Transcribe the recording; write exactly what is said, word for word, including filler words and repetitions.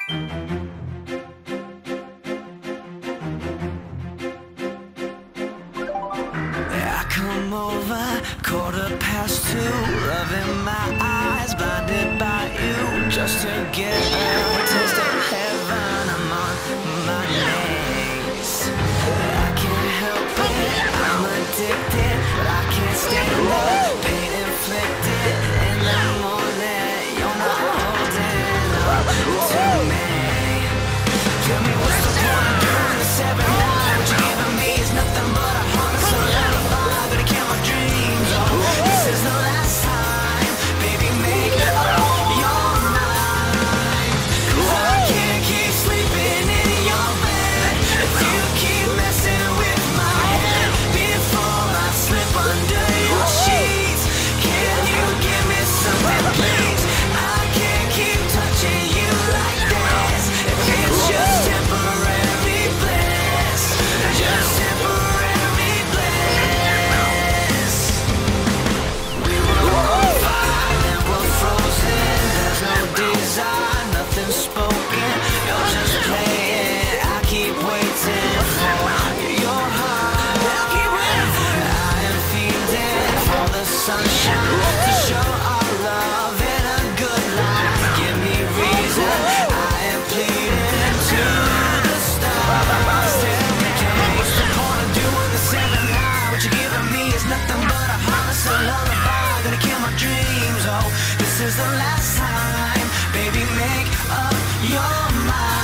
I come over, quarter past two, love in my eyes, blinded by you, just to get a taste of heaven. I'm on my knees. I can't help it, I'm addicted, but I can't stand the pain inflicted. In the morning, you're not holding up to me. Tell me what's the point of doing the seven nine? What you're giving me is nothing but a harness of lullaby. Gonna kill my dreams, oh, this is the last time. Baby, make up your mind, 'cause I can't keep sleeping in your bed if you keep messing with my head. Before I slip under your sheets, can you give me something, please? I can't keep touching you like this if it's just temporary bliss, just temporary bliss. We were on fire and we're frozen. There's no desire, nothing spoken. You're just playing. I keep waiting for your heart. I keep waiting. I am feeding for the sunshine to show our love in a good light. Give me reason. I am pleading to the stars. Tell me, what's the point of doing the seven nine? What you're giving me is nothing but a harness of lullaby. Gonna kill my dreams. Oh, this is the last time. Baby, make up your mind.